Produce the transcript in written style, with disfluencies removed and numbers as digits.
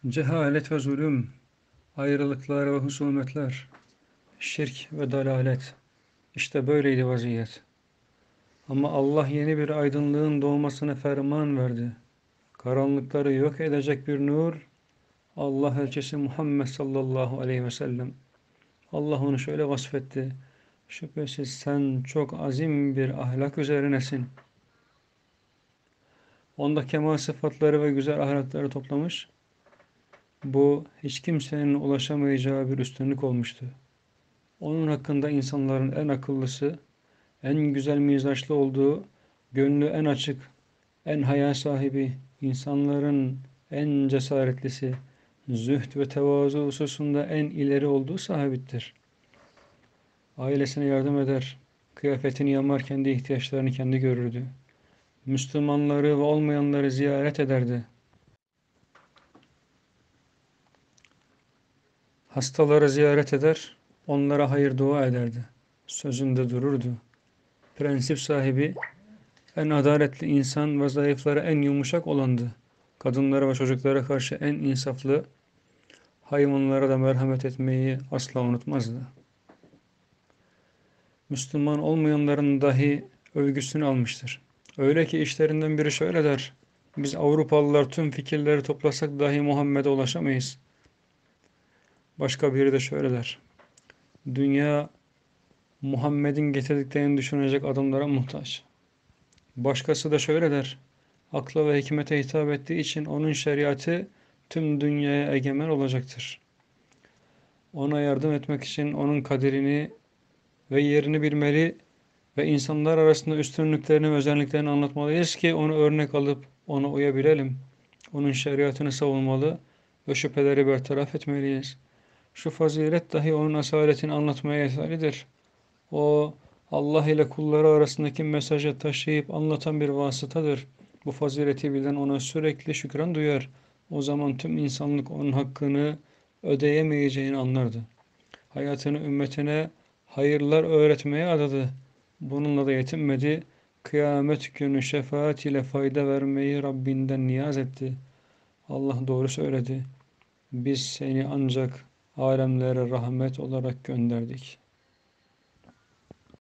Cehalet ve zulüm, ayrılıklar ve husumetler, şirk ve dalalet. İşte böyleydi vaziyet. Ama Allah yeni bir aydınlığın doğmasına ferman verdi. Karanlıkları yok edecek bir nur, Allah elçisi Muhammed sallallahu aleyhi ve sellem. Allah onu şöyle vasfetti. Şüphesiz sen çok azim bir ahlak üzerinesin. Onda kemal sıfatları ve güzel ahlakları toplamış. Bu hiç kimsenin ulaşamayacağı bir üstünlük olmuştu. Onun hakkında insanların en akıllısı, en güzel mizaçlı olduğu, gönlü en açık, en haya sahibi, insanların en cesaretlisi, zühd ve tevazu hususunda en ileri olduğu sabittir. Ailesine yardım eder, kıyafetini yamar, kendi ihtiyaçlarını kendi görürdü. Müslümanları ve olmayanları ziyaret ederdi. Hastaları ziyaret eder, onlara hayır dua ederdi. Sözünde dururdu. Prensip sahibi, en adaletli insan ve zayıflara en yumuşak olandı. Kadınlara ve çocuklara karşı en insaflı, hayvanlara da merhamet etmeyi asla unutmazdı. Müslüman olmayanların dahi övgüsünü almıştır. Öyle ki işlerinden biri şöyle der: biz Avrupalılar tüm fikirleri toplasak dahi Muhammed'e ulaşamayız. Başka biri de şöyle der: dünya Muhammed'in getirdiklerini düşünecek adamlara muhtaç. Başkası da şöyle der: akla ve hikmete hitap ettiği için onun şeriatı tüm dünyaya egemen olacaktır. Ona yardım etmek için onun kaderini ve yerini bilmeli ve insanlar arasında üstünlüklerini ve özelliklerini anlatmalıyız ki onu örnek alıp ona uyabilelim. Onun şeriatını savunmalı ve şüpheleri bertaraf etmeliyiz. Şu fazilet dahi onun asaletini anlatmaya yeterlidir. O, Allah ile kulları arasındaki mesajı taşıyıp anlatan bir vasıtadır. Bu fazileti bilen ona sürekli şükran duyar. O zaman tüm insanlık onun hakkını ödeyemeyeceğini anlardı. Hayatını ümmetine hayırlar öğretmeye adadı. Bununla da yetinmedi. Kıyamet günü şefaat ile fayda vermeyi Rabbinden niyaz etti. Allah doğru söyledi. Biz seni ancak alemlere rahmet olarak gönderdik.